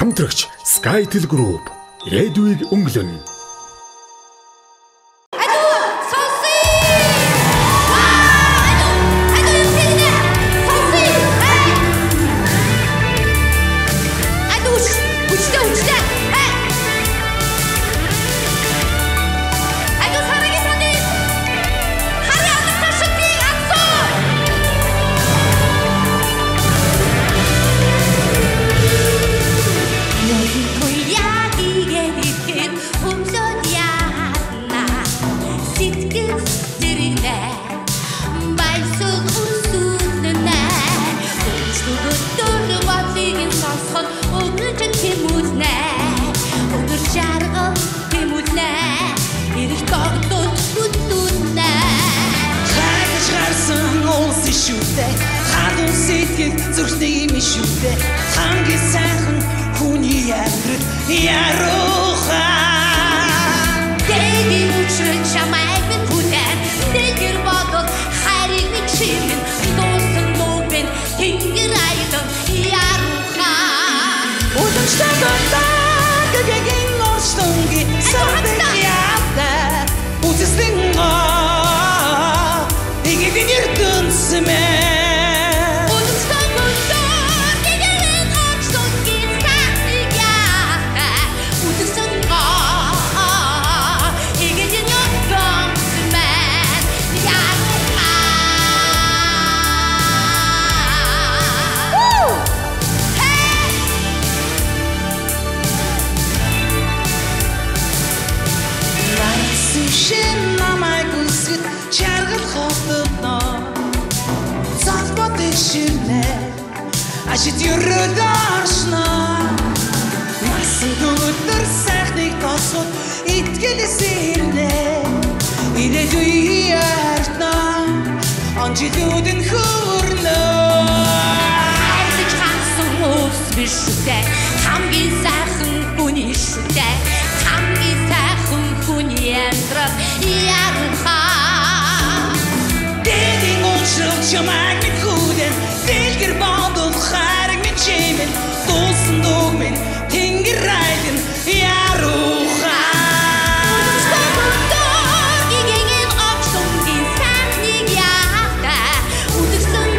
Хамтрагч SkyTel Group Редвиг өнгөлөн. Хадун сэтгэл зүрхний мишүүтэй хамгийн сайхан хүний амьдрал ярухан Дэвийн үчрэн чамайг минь хүлээн Дэлгэр бодол хайрыг минь чимэн Дуусан нүбэн тэнгэр айлан ярухан Удамштай болоо гэгийн орчтонгийн сардаг яатаа Үзэсгэн игэдэн эрдэнсмэ Ажид юрдашна Насан дүүтэр сайхныг тосгод итгэлээс ирнэ Инэдүй яртна Анжилүүдэн хүрнэ Хайрсаж хансан ус бишүтэй Хамгийн сайхан хүний шүтэй Хамгийн сайхан хүний амьдрал ярухан Дэдийн уучрал чамайг минь хүлээн Дэлгэр бодол хайрыг минь чимэн Дуусан дууг минь тэнгэр айлан ярухан Удамштай болоо гэгийн орчтонгийн сайхныг яатаа Үзэсгэн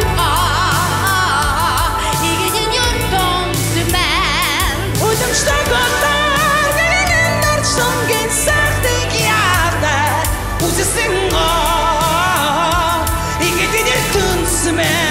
игэдэн эрдэнсмэн Удамштай болоо гэгийн орчтонгийн сайхныг яатаа Үзэсгэн игэдэн эрдэнсмэн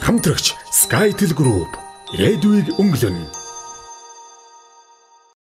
Хамтрагч Skytel Group. Ирээдүйг өнгөлөнө.